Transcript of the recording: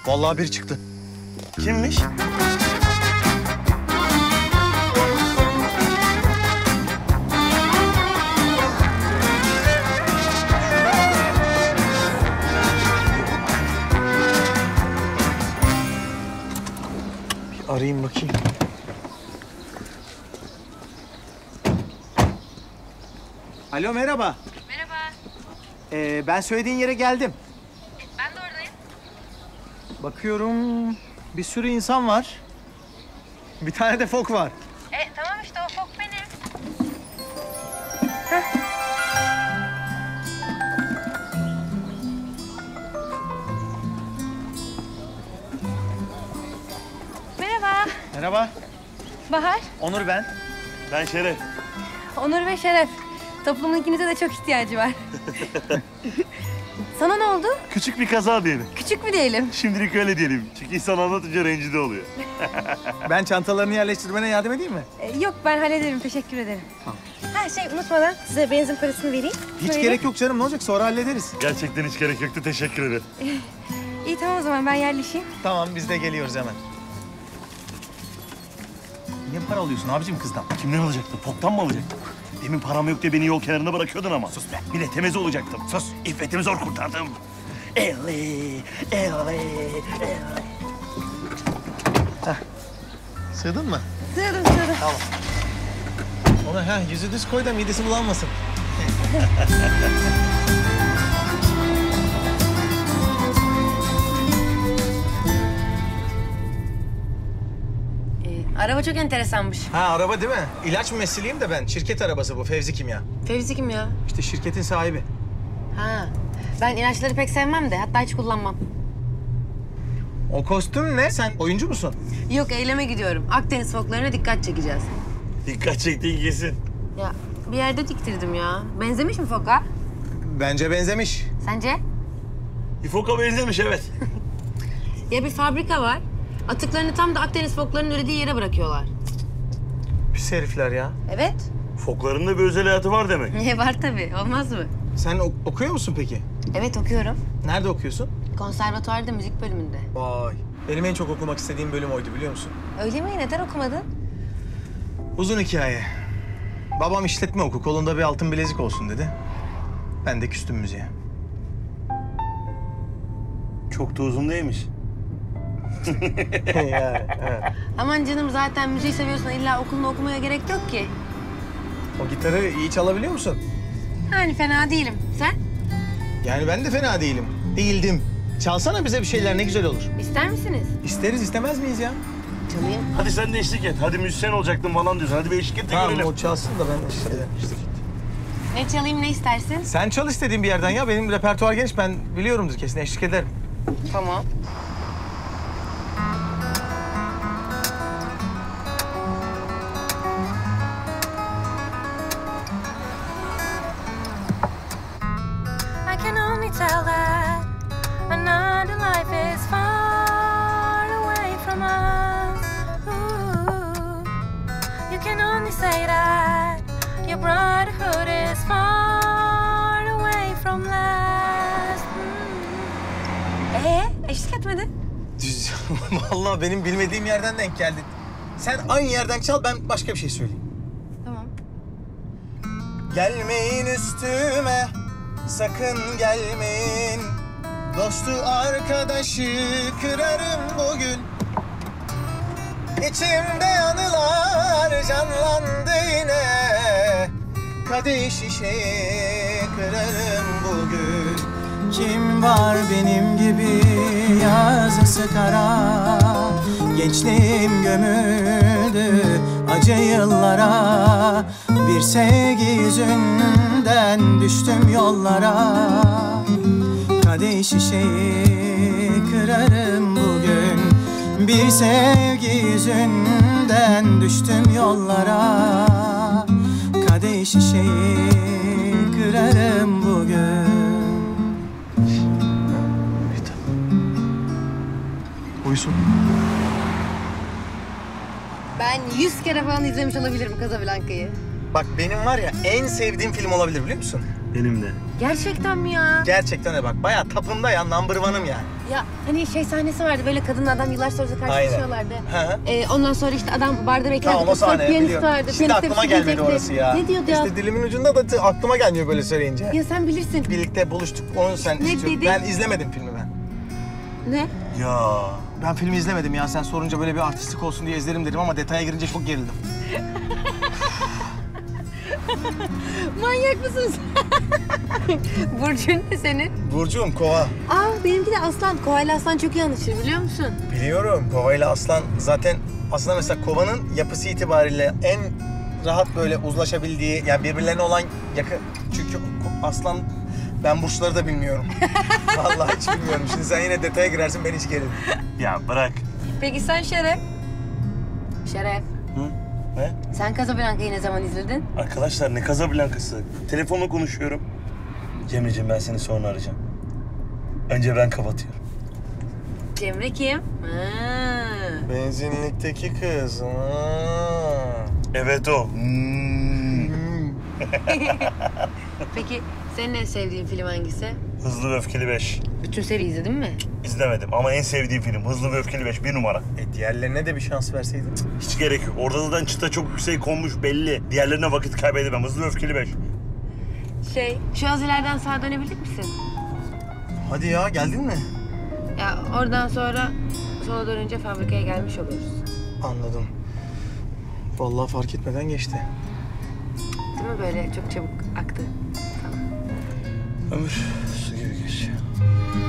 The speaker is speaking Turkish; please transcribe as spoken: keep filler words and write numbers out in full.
Vallahi biri çıktı. Kimmiş? Bir arayayım bakayım. Alo, merhaba. Merhaba. Ee, ben söylediğin yere geldim. Ben de oradayım. Bakıyorum, bir sürü insan var. Bir tane de fok var. E tamam işte o fok benim. Merhaba. Merhaba, Bahar. Onur ben. Ben Şeref. Onur ve Şeref. Toplumun ikinize de çok ihtiyacı var. Sana ne oldu? Küçük bir kaza diyelim. Küçük mü diyelim? Şimdilik öyle diyelim. Çünkü insan anlatınca rencide oluyor. Ben çantalarını yerleştirmene yardım edeyim mi? E, yok ben hallederim. Teşekkür ederim. Tamam. Ha şey unutmadan size benzin parasını vereyim. Hiç Böyle. gerek yok canım, ne olacak? Sonra hallederiz. Gerçekten hiç gerek yoktu. Teşekkür ederim. İyi tamam o zaman ben yerleşeyim. Tamam, biz de geliyoruz hemen. Niye para alıyorsun abicim kızdan? Kimden alacaktın? Fok'tan mı alacaktın? Demin param yok diye beni yol kenarında bırakıyordun ama. Sus be. Bir de temiz olacaktım. Sus. İffetimi zor kurtardım. Elli, elli, elli. Sığdın mı? Sığdım sığdım. Tamam. Ona ha yüzü düz koy da midesi bulanmasın. Ee, araba çok enteresanmış. Ha araba değil mi? İlaç mümessiliyim de ben. Şirket arabası bu, Fevzi Kimya. Fevzi kim ya? İşte şirketin sahibi. Ha. Ben ilaçları pek sevmem de hatta hiç kullanmam. O kostüm ne? Sen oyuncu musun? Yok eyleme gidiyorum. Akdeniz foklarına dikkat çekeceğiz. Dikkat çektiğin kesin. Ya bir yerde diktirdim ya. Benzemiş mi foka? Bence benzemiş. Sence? Bir Fok'a benzemiş evet. Ya bir fabrika var. Atıklarını tam da Akdeniz foklarının ürediği yere bırakıyorlar. Pis herifler ya. Evet. Fokların da bir özel hayatı var demek. Niye var tabii. Olmaz mı? Sen ok- okuyor musun peki? Evet okuyorum. Nerede okuyorsun? Konservatuvarda müzik bölümünde. Vay. Benim en çok okumak istediğim bölüm oydu biliyor musun? Öyle mi? Neden okumadın? Uzun hikaye. Babam işletme oku, kolunda bir altın bilezik olsun dedi. Ben de küstüm müziğe. Çok da uzun değilmiş. yani, evet. Aman canım zaten müziği seviyorsan illa okulunu okumaya gerek yok ki. O gitarı iyi çalabiliyor musun? Yani fena değilim. Sen? Yani ben de fena değilim. Değildim. Çalsana bize bir şeyler, ne güzel olur. İster misiniz? İsteriz, istemez miyiz ya? Çalayım. Hadi sen de eşlik et. Hadi müzisyen olacaktın falan diyorsun. Hadi bir eşlik et de Tamam, görelim. o çalsın da ben eşlik ederim. eşlik et. Ne çalayım ne istersin? Sen çal istediğin bir yerden ya. Benim repertuar geniş, ben biliyorumdur kesin, eşlik ederim. Tamam. I can only tell that another life is far away from us. Ooh. You can only say that your brotherhood is far away from last. Mm. Ee, eşlik etmedin. Düz. Vallahi benim bilmediğim yerden denk geldin. Sen aynı yerden çal, ben başka bir şey söyleyeyim. Tamam. Gelmeyin üstüme, sakın gelmeyin. Dostu arkadaşı kırarım bugün. İçimde anılar canlandı yine. Kadeh şişeyi kırarım bugün. Kim var benim gibi yazısı kara? Gençliğim gömüldü acı yıllara. Bir sevgi yüzünden düştüm yollara. Kadeh şişeyi kırarım bugün. Bir sevgi yüzünden düştüm yollara. Kadeh şişeyi kırarım bugün. Uyusun. Ben yüz kere falan izlemiş olabilirim Casablanca'yı. Bak benim var ya en sevdiğim film olabilir biliyor musun? Benim de. Gerçekten mi ya? Gerçekten de bak bayağı tapımda ya, number one'ım yani. Ya hani şey sahnesi vardı böyle kadınla adam yıllar sonra karşılaşıyorlardı. Hı hı. Ee, ondan sonra işte adam barda beklerdi. Tamam o Sonra sahne piyanist biliyorum. vardı. Şimdi piyaniste bir aklıma şey gelmedi diyecekti. orası ya. Ne diyordu ya? İşte dilimin ucunda da t- aklıma gelmiyor böyle söyleyince. Ya sen bilirsin. Birlikte buluştuk onu sen Ne istiyorsun. dedi? Ben izlemedim filmi ben. Ne? Ya. Ben filmi izlemedim ya. Sen sorunca böyle bir artistlik olsun diye izlerim dedim ama detaya girince çok gerildim. Manyak mısın sen? Burcun ne senin? Burcu'm kova. Aa benimki de aslan. Kovayla aslan çok iyi anlaşır biliyor musun? Biliyorum. Kova ile aslan zaten aslında mesela kovanın yapısı itibariyle en rahat böyle uzlaşabildiği yani birbirlerine olan yakın. Çünkü ko- aslan ben burçları da bilmiyorum. Vallahi hiç bilmiyorum. Şimdi sen yine detaya girersin ben hiç gelirim. Ya bırak. Peki sen Şeref? Şeref. Hı? Ne? Sen Casablanca'yı ne zaman izledin? Arkadaşlar ne Casablanca'sı? Telefonla konuşuyorum. Cemre'ciğim ben seni sonra arayacağım. Önce ben kapatıyorum. Cemre kim? Ha. Benzinlikteki kız. Evet o. Hmm. Peki senin en sevdiğin film hangisi? Hızlı ve Öfkeli beş. Bütün seri izledin mi? İzlemedim ama en sevdiğim film Hızlı ve Öfkeli beş bir numara. E diğerlerine de bir şans verseydin. Hiç gerek yok. Orada zaten çıta çok yüksek konmuş belli. Diğerlerine vakit kaybedemem. Hızlı ve Öfkeli beş. Şey, şu az ileriden sağa dönebilir misin? Hadi ya geldin mi? Ya oradan sonra sola dönünce fabrikaya gelmiş oluruz. Anladım. Vallahi fark etmeden geçti. Değil mi böyle çok çabuk aktı falan. Ömür su gibi geç.